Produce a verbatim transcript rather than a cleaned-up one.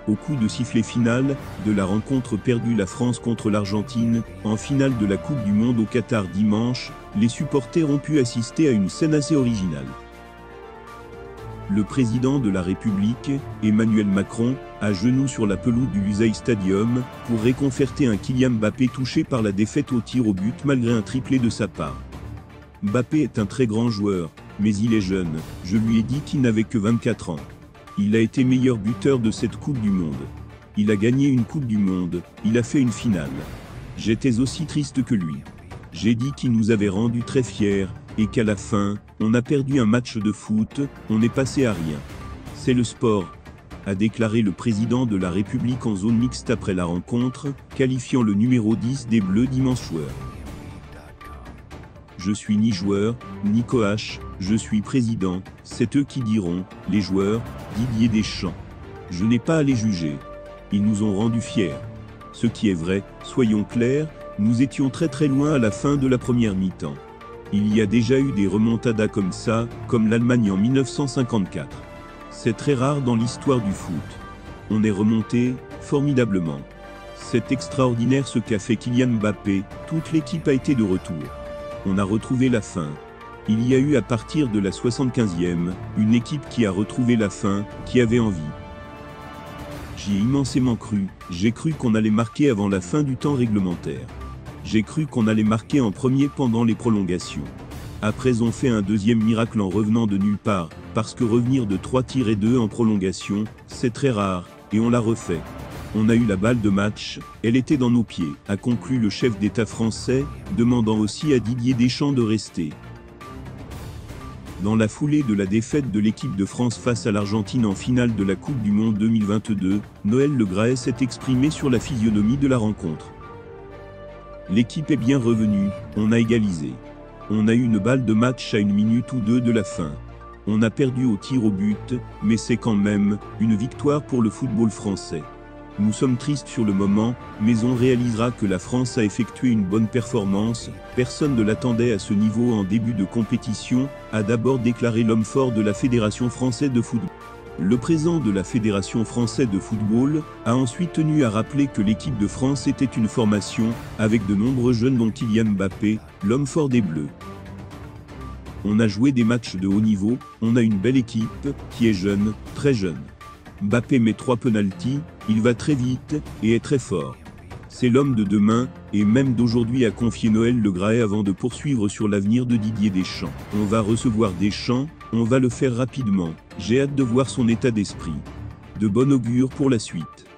Au coup de sifflet final de la rencontre perdue la France contre l'Argentine, en finale de la Coupe du Monde au Qatar dimanche, les supporters ont pu assister à une scène assez originale. Le président de la République, Emmanuel Macron, à genoux sur la pelouse du Lusail Stadium, pour réconforter un Kylian Mbappé touché par la défaite au tir au but malgré un triplé de sa part. Mbappé est un très grand joueur, mais il est jeune, je lui ai dit qu'il n'avait que vingt-quatre ans. Il a été meilleur buteur de cette Coupe du Monde. Il a gagné une Coupe du Monde, il a fait une finale. J'étais aussi triste que lui. J'ai dit qu'il nous avait rendus très fiers, et qu'à la fin, on a perdu un match de foot, on est passé à rien. C'est le sport, a déclaré le président de la République en zone mixte après la rencontre, qualifiant le numéro dix des Bleus d'immense joueur. Je suis ni joueur, ni coach, je suis président, c'est eux qui diront, les joueurs, Didier Deschamps. Je n'ai pas à les juger. Ils nous ont rendus fiers. Ce qui est vrai, soyons clairs, nous étions très très loin à la fin de la première mi-temps. Il y a déjà eu des remontadas comme ça, comme l'Allemagne en mille neuf cent cinquante-quatre. C'est très rare dans l'histoire du foot. On est remonté, formidablement. C'est extraordinaire ce qu'a fait Kylian Mbappé, toute l'équipe a été de retour. On a retrouvé la fin. Il y a eu à partir de la soixante-quinzième, une équipe qui a retrouvé la fin, qui avait envie. J'y ai immensément cru, j'ai cru qu'on allait marquer avant la fin du temps réglementaire. J'ai cru qu'on allait marquer en premier pendant les prolongations. Après on fait un deuxième miracle en revenant de nulle part, parce que revenir de trois tirs et deux en prolongation, c'est très rare, et on l'a refait. On a eu la balle de match, elle était dans nos pieds, a conclu le chef d'État français, demandant aussi à Didier Deschamps de rester. Dans la foulée de la défaite de l'équipe de France face à l'Argentine en finale de la Coupe du Monde deux mille vingt-deux, Noël Le Graët s'est exprimé sur la physionomie de la rencontre. L'équipe est bien revenue, on a égalisé. On a eu une balle de match à une minute ou deux de la fin. On a perdu au tir au but, mais c'est quand même une victoire pour le football français. Nous sommes tristes sur le moment, mais on réalisera que la France a effectué une bonne performance, personne ne l'attendait à ce niveau en début de compétition, a d'abord déclaré l'homme fort de la Fédération française de football. Le président de la Fédération française de football a ensuite tenu à rappeler que l'équipe de France était une formation, avec de nombreux jeunes dont Kylian Mbappé, l'homme fort des Bleus. On a joué des matchs de haut niveau, on a une belle équipe, qui est jeune, très jeune. Mbappé met trois penaltys, il va très vite, et est très fort. C'est l'homme de demain, et même d'aujourd'hui a confié Noël Le Graët avant de poursuivre sur l'avenir de Didier Deschamps. On va recevoir Deschamps, on va le faire rapidement, j'ai hâte de voir son état d'esprit. De bon augure pour la suite.